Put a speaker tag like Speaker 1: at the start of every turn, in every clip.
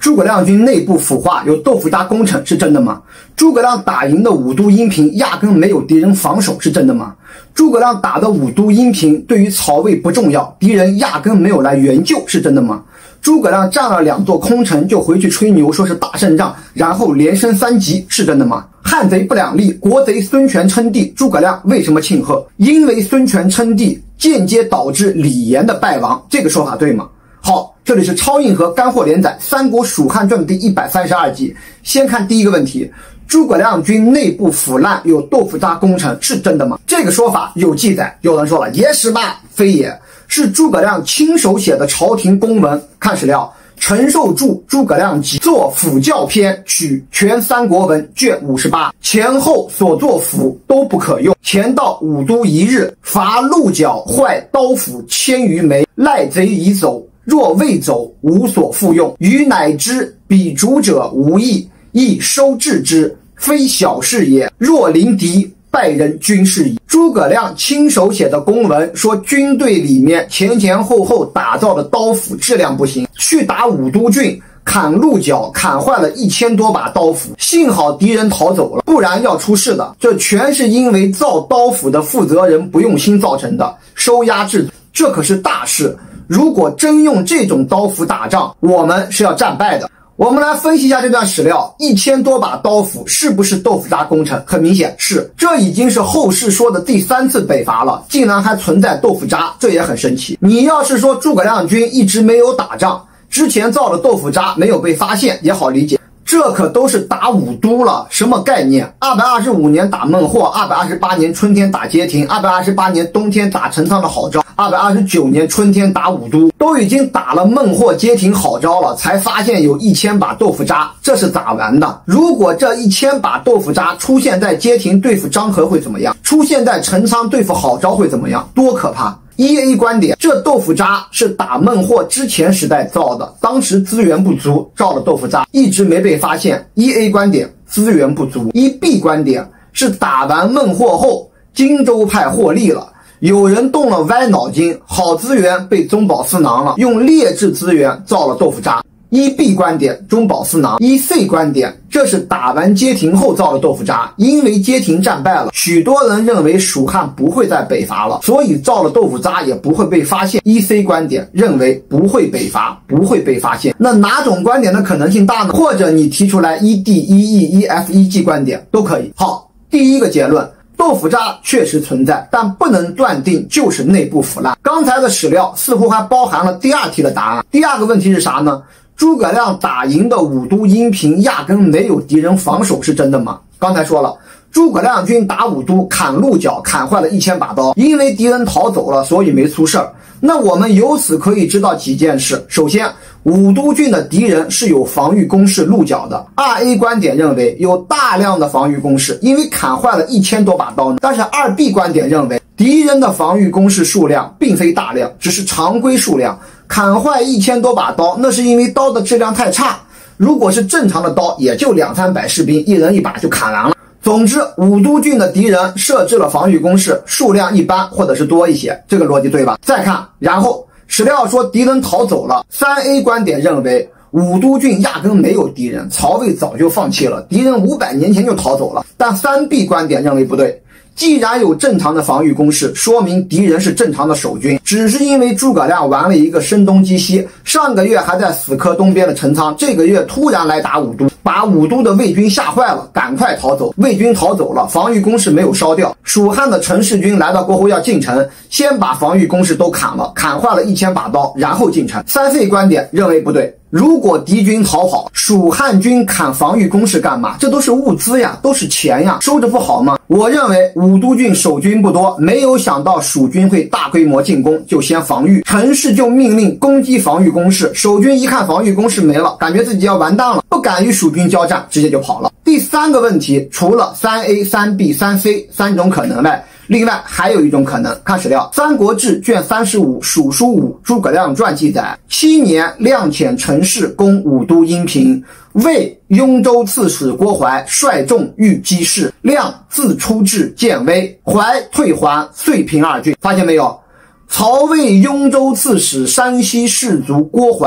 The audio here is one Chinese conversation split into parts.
Speaker 1: 诸葛亮军内部腐化，有豆腐渣工程是真的吗？诸葛亮打赢的武都阴平压根没有敌人防守是真的吗？诸葛亮打的武都阴平对于曹魏不重要，敌人压根没有来援救是真的吗？诸葛亮占了2座空城就回去吹牛说是大胜仗，然后连升3级是真的吗？汉贼不两立，国贼孙权称帝，诸葛亮为什么庆贺？因为孙权称帝间接导致李严的败亡，这个说法对吗？好，这里是超硬核干货连载《三国蜀汉传》第132集。先看第一个问题，诸葛亮军内部腐烂，有豆腐渣工程是真的吗？这个说法有记载，有人说了也是吧，非也，是诸葛亮亲手写的朝廷公文。看史料，陈寿著《诸葛亮集》作辅教篇，取全三国文卷58，前后所作辅都不可用。前到武都一日，伐鹿角，坏刀斧1000余枚，赖贼已走。若未走，无所复用。余乃知彼主者无益，亦收治之，非小事也。若临敌，败人军事矣。诸葛亮亲手写的公文说，军队里面前后打造的刀斧质量不行，去打武都郡，砍鹿角，砍坏了1000多把刀斧，幸好敌人逃走了，不然要出事的。这全是因为造刀斧的负责人不用心造成的，收押治罪，这可是大事。如果真用这种刀斧打仗，我们是要战败的。我们来分析一下这段史料，1000多把刀斧是不是豆腐渣工程？很明显是，这已经是后世说的第3次北伐了，竟然还存在豆腐渣，这也很神奇。你要是说诸葛亮军一直没有打仗，之前造的豆腐渣没有被发现也好理解，这可都是打武都了，什么概念？225年打孟获，228年春天打街亭，228年冬天打陈仓的好招，229年春天打武都，都已经打了孟获、街亭好招了，才发现有1000把豆腐渣，这是咋玩的？如果这1000把豆腐渣出现在街亭对付张合会怎么样？出现在陈仓对付好招会怎么样？多可怕！EA 观点，这豆腐渣是打孟获之前时代造的，当时资源不足，造了豆腐渣，一直没被发现。EA 观点，资源不足。EB 观点是打完孟获后，荆州派获利了，有人动了歪脑筋，好资源被中饱私囊了，用劣质资源造了豆腐渣。EB 观点，中饱私囊。EC 观点，这是打完街亭后造的豆腐渣，因为街亭战败了，许多人认为蜀汉不会再北伐了，所以造了豆腐渣也不会被发现。EC 观点认为不会北伐，不会被发现。那哪种观点的可能性大呢？或者你提出来 ED、EE、EF、EG 观点都可以。好，第一个结论，豆腐渣确实存在，但不能断定就是内部腐烂。刚才的史料似乎还包含了第2题的答案。第2个问题是啥呢？诸葛亮打赢的武都阴平压根没有敌人防守是真的吗？刚才说了，诸葛亮军打武都砍鹿角，砍坏了1000把刀，因为敌人逃走了，所以没出事儿。那我们由此可以知道几件事。首先，武都郡的敌人是有防御工事鹿角的。2A 观点认为有大量的防御工事，因为砍坏了1000多把刀。但是2B 观点认为敌人的防御工事数量并非大量，只是常规数量。砍坏1000多把刀，那是因为刀的质量太差，如果是正常的刀，也就200-300士兵一人一把就砍完了。总之，武都郡的敌人设置了防御工事，数量一般或者是多一些，这个逻辑对吧？再看，然后史料说敌人逃走了。3A 观点认为武都郡压根没有敌人，曹魏早就放弃了，敌人500年前就逃走了。但3B 观点认为不对，既然有正常的防御工事，说明敌人是正常的守军，只是因为诸葛亮玩了一个声东击西，上个月还在死磕东边的陈仓，这个月突然来打武都，把武都的魏军吓坏了，赶快逃走。魏军逃走了，防御工事没有烧掉，蜀汉的陈氏军来到过后要进城，先把防御工事都砍了，砍坏了1000把刀，然后进城。3C 观点认为不对，如果敌军逃跑，蜀汉军砍防御工事干嘛？这都是物资呀，都是钱呀，收着不好吗？我认为武都郡守军不多，没有想到蜀军会大规模进攻，就先防御。陈氏就命令攻击防御工事，守军一看防御工事没了，感觉自己要完蛋了，不敢与蜀军交战，直接就跑了。第3个问题，除了3A、3B、3C 3种可能外，另外还有一种可能。看史料，《三国志》卷35蜀书5诸葛亮传记载，7年亮遣陈氏攻武都阴平，魏雍州刺史郭淮率众欲击事，亮自出至建威，淮退还，遂平2郡。发现没有？曹魏雍州刺史山西士族郭淮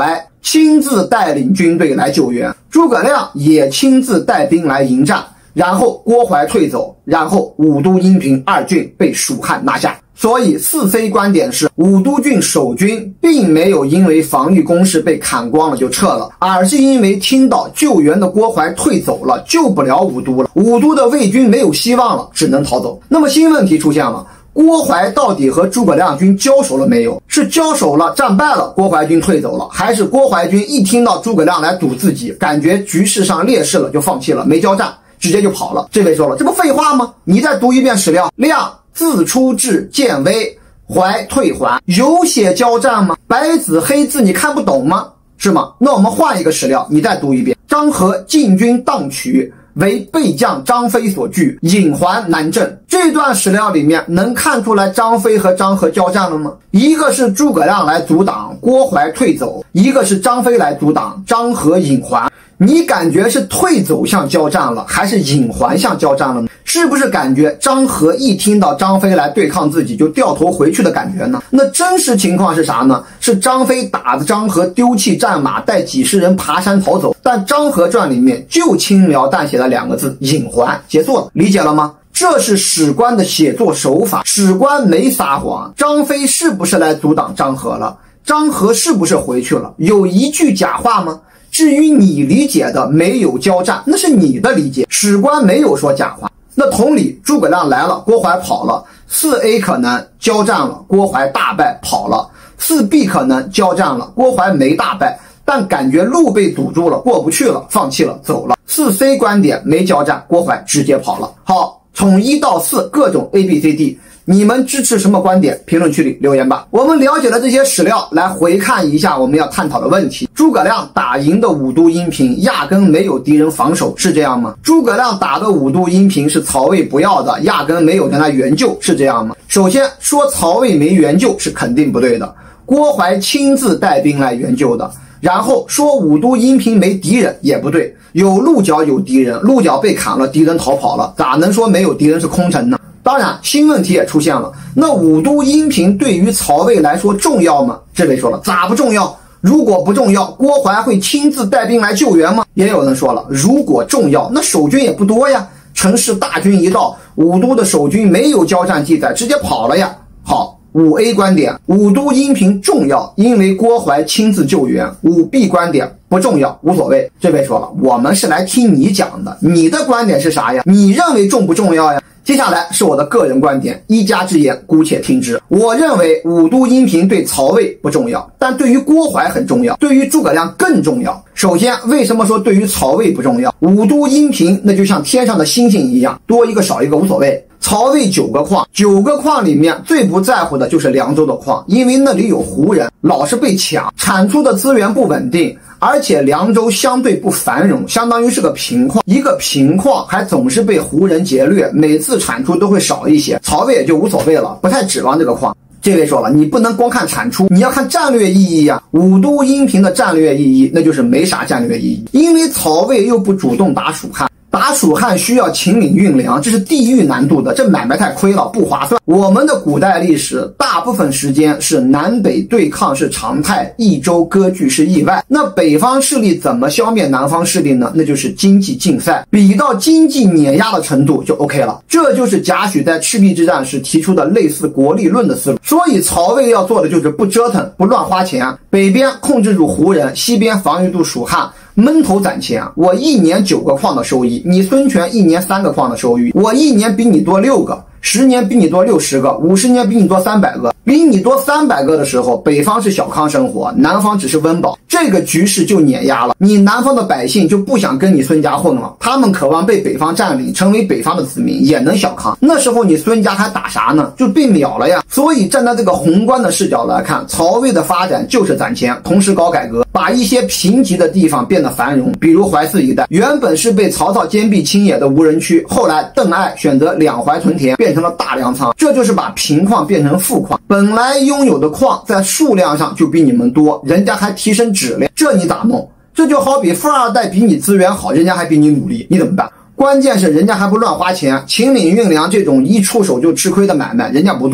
Speaker 1: 亲自带领军队来救援，诸葛亮也亲自带兵来迎战，然后郭淮退走，然后武都、阴平二郡被蜀汉拿下。所以4C 观点是，武都郡守军并没有因为防御工事被砍光了就撤了，而是因为听到救援的郭淮退走了，救不了武都了，武都的魏军没有希望了，只能逃走。那么新问题出现了，郭淮到底和诸葛亮军交手了没有？是交手了，战败了，郭淮军退走了，还是郭淮军一听到诸葛亮来堵自己，感觉局势上劣势了，就放弃了，没交战，直接就跑了？这位说了，这不废话吗？你再读一遍史料，亮自出至建威，淮退还，有写交战吗？白纸黑字你看不懂吗？是吗？那我们换一个史料，你再读一遍。张合进军荡曲，为备将张飞所拒，引还南郑。这段史料里面能看出来张飞和张合交战了吗？一个是诸葛亮来阻挡，郭淮退走，一个是张飞来阻挡，张合引还。你感觉是退走向交战了，还是引还向交战了呢？是不是感觉张合一听到张飞来对抗自己就掉头回去的感觉呢？那真实情况是啥呢？是张飞打的张合丢弃战马，带几十人爬山逃走，但张合传里面就轻描淡写了2个字，引还，结束了。理解了吗？这是史官的写作手法，史官没撒谎。张飞是不是来阻挡张合了？张合是不是回去了？有一句假话吗？至于你理解的没有交战，那是你的理解，史官没有说假话。那同理，诸葛亮来了，郭淮跑了， 4A 可能交战了，郭淮大败跑了， 4B 可能交战了，郭淮没大败，但感觉路被堵住了，过不去了，放弃了，走了。 4C 观点没交战，郭淮直接跑了。好，从1到4各种 ABCD，你们支持什么观点？评论区里留言吧。我们了解了这些史料，来回看一下我们要探讨的问题。诸葛亮打赢的武都、阴平，压根没有敌人防守，是这样吗？诸葛亮打的武都、阴平是曹魏不要的，压根没有跟他援救，是这样吗？首先说曹魏没援救是肯定不对的，郭淮亲自带兵来援救的。然后说武都、阴平没敌人也不对，有鹿角有敌人，鹿角被砍了，敌人逃跑了，咋能说没有敌人是空城呢？当然新问题也出现了，那武都、阴平对于曹魏来说重要吗？这位说了，咋不重要？如果不重要，郭淮会亲自带兵来救援吗？也有人说了，如果重要，那守军也不多呀，陈氏大军一到，武都的守军没有交战记载，直接跑了呀。好，5A 观点，武都、阴平重要，因为郭淮亲自救援。5B 观点不重要，无所谓。这位说了，我们是来听你讲的，你的观点是啥呀？你认为重不重要呀？接下来是我的个人观点，一家之言，姑且听之。我认为武都、阴平对曹魏不重要，但对于郭淮很重要，对于诸葛亮更重要。首先，为什么说对于曹魏不重要？武都、阴平那就像天上的星星一样，多一个少一个无所谓。曹魏9个矿，9个矿里面最不在乎的就是凉州的矿，因为那里有胡人，老是被抢，产出的资源不稳定，而且凉州相对不繁荣，相当于是个平矿，一个平矿还总是被胡人劫掠，每次产出都会少一些，曹魏也就无所谓了，不太指望这个矿。这位说了，你不能光看产出，你要看战略意义呀。武都、阴平的战略意义那就是没啥战略意义，因为曹魏又不主动打蜀汉，打蜀汉需要秦岭运粮，这是地域难度的，这买卖太亏了，不划算。我们的古代历史大部分时间是南北对抗是常态，益州割据是意外。那北方势力怎么消灭南方势力呢？那就是经济竞赛，比到经济碾压的程度就 OK 了。这就是贾诩在赤壁之战时提出的类似国力论的思路。所以曹魏要做的就是不折腾，不乱花钱，北边控制住胡人，西边防御住蜀汉，闷头攒钱。我1年9个矿的收益，你孙权1年3个矿的收益，我1年比你多6个，10年比你多60个，50年比你多300个。比你多300个的时候，北方是小康生活，南方只是温饱，这个局势就碾压了。你南方的百姓就不想跟你孙家混了，他们渴望被北方占领，成为北方的子民，也能小康。那时候你孙家还打啥呢？就被秒了呀。所以站在这个宏观的视角来看，曹魏的发展就是攒钱，同时搞改革，把一些贫瘠的地方变得繁荣。比如淮泗一带，原本是被曹操坚壁清野的无人区，后来邓艾选择两淮屯田，变成了大粮仓，这就是把贫矿变成富矿。本来拥有的矿在数量上就比你们多，人家还提升质量，这你咋弄？这就好比富二代比你资源好，人家还比你努力，你怎么办？关键是人家还不乱花钱，秦岭运粮这种一出手就吃亏的买卖人家不做，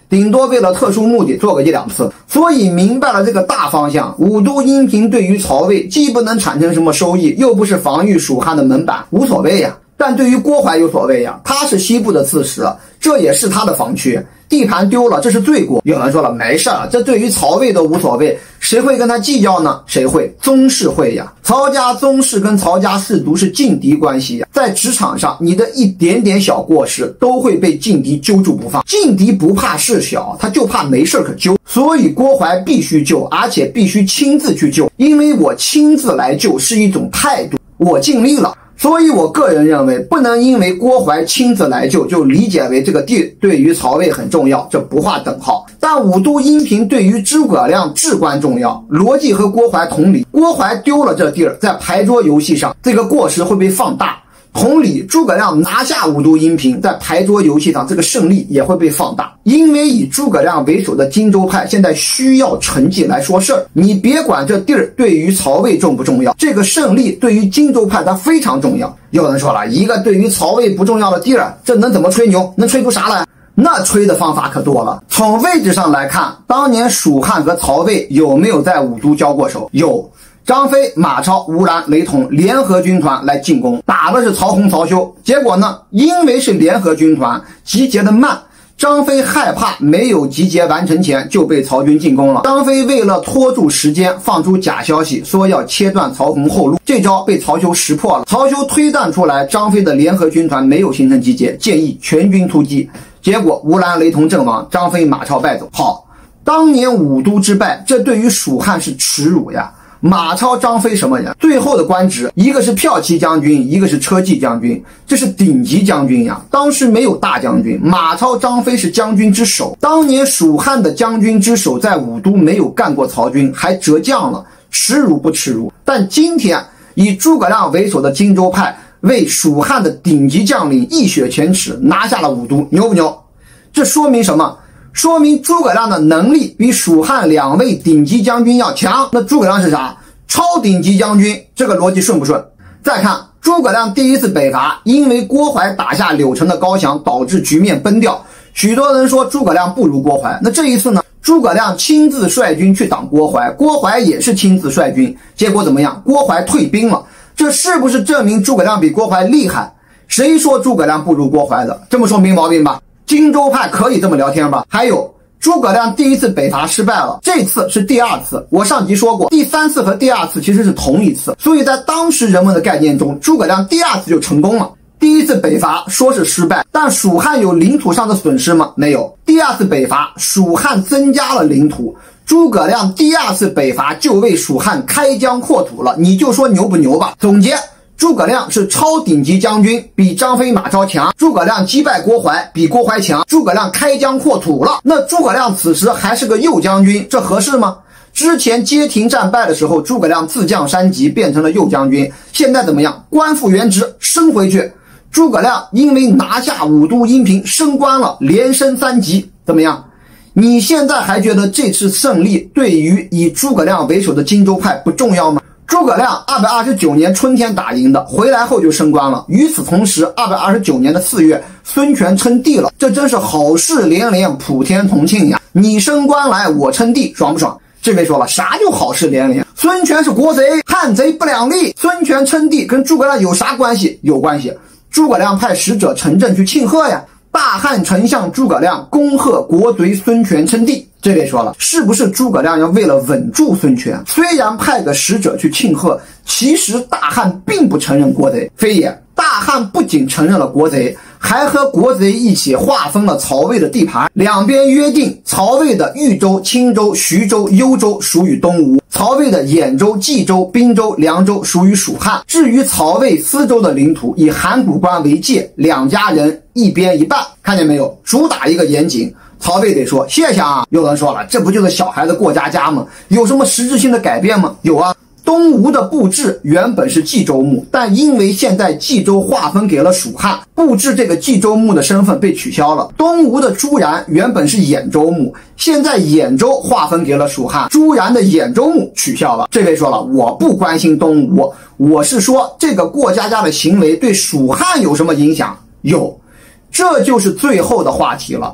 Speaker 1: 顶多为了特殊目的做个1-2次。所以明白了这个大方向，武都阴平对于曹魏既不能产生什么收益，又不是防御蜀汉的门板，无所谓呀。但对于郭淮有所谓呀，他是西部的刺史，这也是他的防区，地盘丢了，这是罪过。有人说了，没事儿，这对于曹魏都无所谓，谁会跟他计较呢？谁会？宗室会呀。曹家宗室跟曹家氏族是劲敌关系呀，在职场上，你的一点点小过失都会被劲敌揪住不放。劲敌不怕事小，他就怕没事可揪。所以郭淮必须救，而且必须亲自去救，因为我亲自来救是一种态度，我尽力了。所以我个人认为，不能因为郭淮亲自来救就理解为这个地对于曹魏很重要，这不划等号。但武都阴平对于诸葛亮至关重要，逻辑和郭淮同理。郭淮丢了这地儿，在牌桌游戏上这个过失会被放大。同理，诸葛亮拿下武都阴平，在牌桌游戏上这个胜利也会被放大。因为以诸葛亮为首的荆州派现在需要成绩来说事儿，你别管这地儿对于曹魏重不重要，这个胜利对于荆州派它非常重要。有人说了，一个对于曹魏不重要的地儿，这能怎么吹牛？能吹出啥来？那吹的方法可多了。从位置上来看，当年蜀汉和曹魏有没有在武都交过手？有。张飞、马超、吴兰、雷同联合军团来进攻，打的是曹洪、曹休。结果呢，因为是联合军团，集结的慢，张飞害怕没有集结完成前就被曹军进攻了。张飞为了拖住时间，放出假消息，说要切断曹洪后路，这招被曹休识破了。曹休推断出来张飞的联合军团没有形成集结，建议全军突击。结果吴兰、雷同阵亡，张飞、马超败走。好，当年武都之败，这对于蜀汉是耻辱呀。马超、张飞什么人？最后的官职，一个是骠骑将军，一个是车骑将军，这是顶级将军呀。当时没有大将军，马超、张飞是将军之首。当年蜀汉的将军之首在武都没有干过曹军，还折将了，耻辱不耻辱？但今天以诸葛亮为首的荆州派为蜀汉的顶级将领一雪前耻，拿下了武都，牛不牛？这说明什么？说明诸葛亮的能力比蜀汉2位顶级将军要强。那诸葛亮是啥？超顶级将军，这个逻辑顺不顺？再看诸葛亮第一次北伐，因为郭淮打下柳城的高墙，导致局面崩掉。许多人说诸葛亮不如郭淮，那这一次呢？诸葛亮亲自率军去挡郭淮，郭淮也是亲自率军，结果怎么样？郭淮退兵了。这是不是证明诸葛亮比郭淮厉害？谁说诸葛亮不如郭淮的？这么说没毛病吧？荆州派可以这么聊天吧？还有，诸葛亮第一次北伐失败了，这次是第2次。我上集说过，第3次和第2次其实是同一次，所以在当时人们的概念中，诸葛亮第2次就成功了。第一次北伐说是失败，但蜀汉有领土上的损失吗？没有。第2次北伐，蜀汉增加了领土，诸葛亮第2次北伐就为蜀汉开疆扩土了，你就说牛不牛吧？总结，诸葛亮是超顶级将军，比张飞、马超强。诸葛亮击败郭淮，比郭淮强。诸葛亮开疆扩土了。那诸葛亮此时还是个右将军，这合适吗？之前街亭战败的时候，诸葛亮自降3级变成了右将军，现在怎么样？官复原职，升回去。诸葛亮因为拿下武都阴平升官了，连升3级，怎么样？你现在还觉得这次胜利对于以诸葛亮为首的荆州派不重要吗？诸葛亮229年春天打赢的，回来后就升官了。与此同时，229年的4月，孙权称帝了，这真是好事连连，普天同庆呀！你升官来，我称帝，爽不爽？这位说了，啥就好事连连？孙权是国贼，汉贼不两立。孙权称帝跟诸葛亮有啥关系？有关系。诸葛亮派使者陈震去庆贺呀。大汉丞相诸葛亮恭贺国贼孙权称帝。这位说了，是不是诸葛亮要为了稳住孙权，虽然派个使者去庆贺，其实大汉并不承认国贼？非也，大汉不仅承认了国贼，还和国贼一起划分了曹魏的地盘，两边约定曹魏的豫州、青州、徐州、幽州属于东吴，曹魏的兖州、冀州、滨州、凉州属于蜀汉。至于曹魏司州的领土，以函谷关为界，两家人一边一半，看见没有？主打一个严谨。曹魏得说谢谢啊。有人说了，这不就是小孩子过家家吗？有什么实质性的改变吗？有啊。东吴的布置原本是冀州牧，但因为现在冀州划分给了蜀汉，布置这个冀州牧的身份被取消了。东吴的朱然原本是兖州牧，现在兖州划分给了蜀汉，朱然的兖州牧取消了。这位说了，我不关心东吴，我是说这个过家家的行为对蜀汉有什么影响？有，这就是最后的话题了。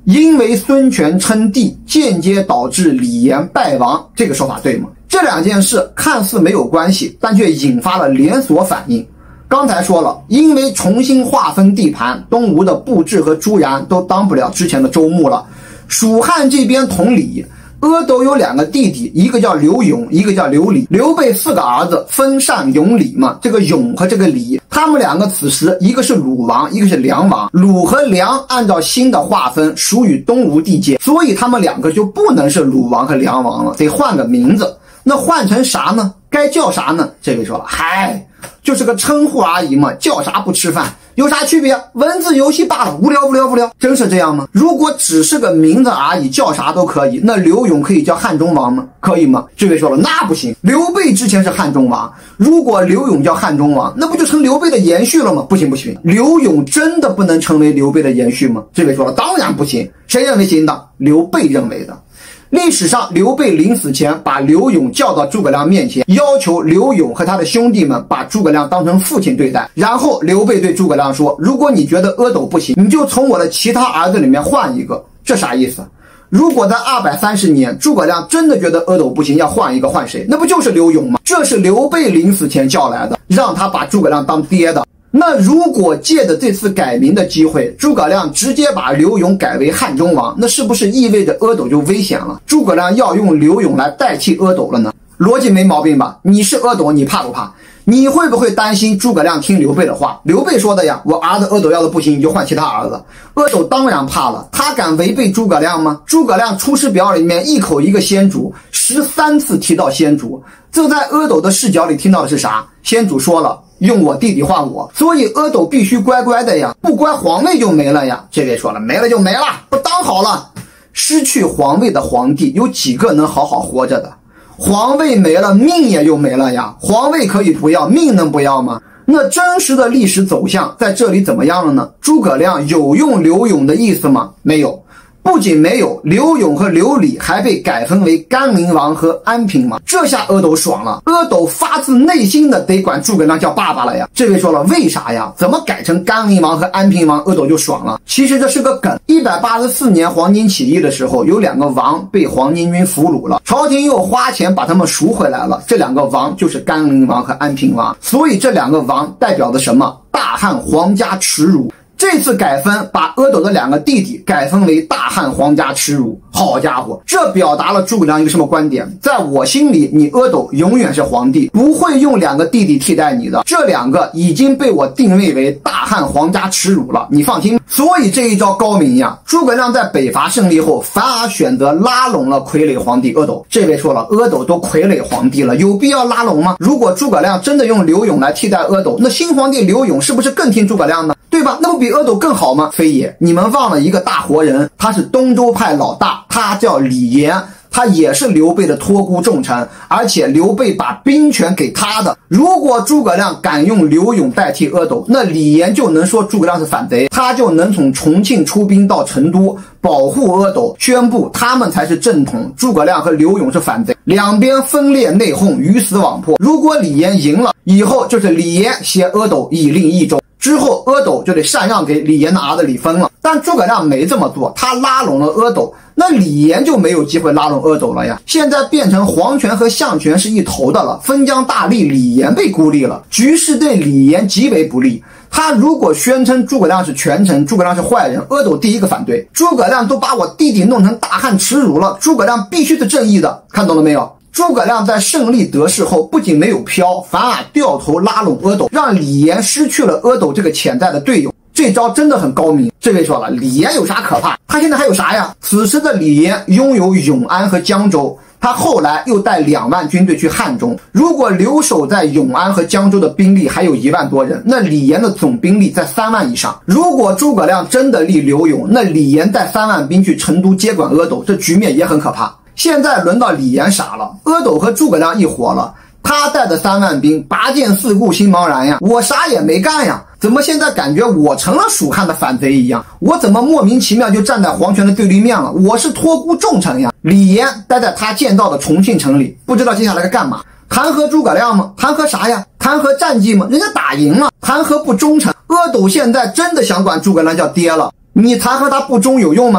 Speaker 1: 因为孙权称帝，间接导致李严败亡，这个说法对吗？这两件事看似没有关系，但却引发了连锁反应。刚才说了，因为重新划分地盘，东吴的布置和朱然都当不了之前的州牧了。蜀汉这边统李，阿斗有2个弟弟，一个叫刘永，一个叫刘礼。刘备4个儿子，分善永礼嘛。这个永和这个礼，他们2个此时一个是鲁王，一个是梁王。鲁和梁按照新的划分属于东吴地界，所以他们2个就不能是鲁王和梁王了，得换个名字。那换成啥呢？该叫啥呢？这位说了，嗨，就是个称呼而已嘛，叫啥不吃饭，有啥区别？文字游戏罢了，无聊。真是这样吗？如果只是个名字而已，叫啥都可以，那刘永可以叫汉中王吗？可以吗？这位说了，那不行，刘备之前是汉中王，如果刘永叫汉中王，那不就成刘备的延续了吗？不行，刘永真的不能成为刘备的延续吗？这位说了，当然不行。谁认为行的？刘备认为的。历史上，刘备临死前把刘永叫到诸葛亮面前，要求刘永和他的兄弟们把诸葛亮当成父亲对待。然后刘备对诸葛亮说，如果你觉得阿斗不行，你就从我的其他儿子里面换一个。这啥意思？如果在230年诸葛亮真的觉得阿斗不行，要换一个，换谁？那不就是刘永吗？这是刘备临死前叫来的，让他把诸葛亮当爹的。那如果借着这次改名的机会，诸葛亮直接把刘永改为汉中王，那是不是意味着阿斗就危险了？诸葛亮要用刘永来代替阿斗了呢？逻辑没毛病吧？你是阿斗，你怕不怕？你会不会担心诸葛亮听刘备的话？刘备说的呀，我儿子阿斗要是不行，你就换其他儿子。阿斗当然怕了，他敢违背诸葛亮吗？诸葛亮出师表里面一口一个先主，13次提到先主，这在阿斗的视角里听到的是啥？先主说了，用我弟弟换我，所以阿斗必须乖乖的呀，不乖皇位就没了呀。这位说了，没了就没了，不当好了。失去皇位的皇帝有几个能好好活着的？皇位没了，命也就没了呀。皇位可以不要，命能不要吗？那真实的历史走向在这里怎么样了呢？诸葛亮有用刘永的意思吗？没有。不仅没有，刘永和刘礼还被改分为甘宁王和安平王。这下阿斗爽了，阿斗发自内心的得管诸葛亮叫爸爸了呀。这位说了，为啥呀？怎么改成甘宁王和安平王，阿斗就爽了？其实这是个梗。184年黄巾起义的时候，有2个王被黄巾军俘虏了，朝廷又花钱把他们赎回来了。这2个王就是甘宁王和安平王，所以这2个王代表的什么？大汉皇家耻辱。这次改分把阿斗的2个弟弟改分为大汉皇家耻辱，好家伙，这表达了诸葛亮一个什么观点？在我心里，你阿斗永远是皇帝，不会用2个弟弟替代你的，这2个已经被我定位为大汉皇家耻辱了，你放心。所以这一招高明呀！诸葛亮在北伐胜利后，反而选择拉拢了傀儡皇帝阿斗。这位说了，阿斗都傀儡皇帝了，有必要拉拢吗？如果诸葛亮真的用刘永来替代阿斗，那新皇帝刘永是不是更听诸葛亮呢？对吧？那不比阿斗更好吗？非也，你们忘了一个大活人，他是东周派老大，他叫李严，他也是刘备的托孤重臣，而且刘备把兵权给他的。如果诸葛亮敢用刘永代替阿斗，那李严就能说诸葛亮是反贼，他就能从重庆出兵到成都保护阿斗，宣布他们才是正统，诸葛亮和刘永是反贼，两边分裂内讧，鱼死网破。如果李严赢了，以后就是李严挟阿斗以令益州，之后阿斗就得禅让给李严的儿子李丰了。但诸葛亮没这么做，他拉拢了阿斗，那李严就没有机会拉拢阿斗了呀。现在变成皇权和相权是一头的了，分疆大吏李严被孤立了，局势对李严极为不利。他如果宣称诸葛亮是权臣，诸葛亮是坏人，阿斗第一个反对。诸葛亮都把我弟弟弄成大汉耻辱了，诸葛亮必须是正义的，看懂了没有？诸葛亮在胜利得势后，不仅没有飘，反而掉头拉拢阿斗，让李严失去了阿斗这个潜在的队友。这招真的很高明。这位说了，李严有啥可怕？他现在还有啥呀？此时的李严拥有永安和江州，他后来又带2万军队去汉中。如果留守在永安和江州的兵力还有1万多人，那李严的总兵力在3万以上。如果诸葛亮真的立刘永，那李严带3万兵去成都接管阿斗，这局面也很可怕。现在轮到李严傻了，阿斗和诸葛亮一伙了，他带的3万兵拔剑四顾心茫然呀，我啥也没干呀，怎么现在感觉我成了蜀汉的反贼一样？我怎么莫名其妙就站在皇权的对立面了？我是托孤重臣呀！李严待在他建造的重庆城里，不知道接下来该干嘛？弹劾诸葛亮吗？弹劾啥呀？弹劾战绩吗？人家打赢了，弹劾不忠诚。阿斗现在真的想管诸葛亮叫爹了，你弹劾他不忠有用吗？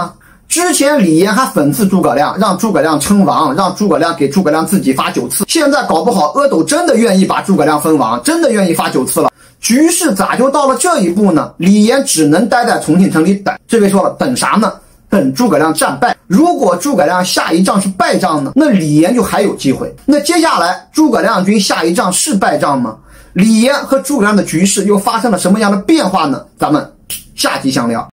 Speaker 1: 之前李严还讽刺诸葛亮，让诸葛亮称王，让诸葛亮给诸葛亮自己发9次。现在搞不好阿斗真的愿意把诸葛亮封王，真的愿意发9次了。局势咋就到了这一步呢？李严只能待在重庆城里等。这位说了，等啥呢？等诸葛亮战败。如果诸葛亮下一仗是败仗呢，那李严就还有机会。那接下来诸葛亮军下一仗是败仗吗？李严和诸葛亮的局势又发生了什么样的变化呢？咱们下集详聊。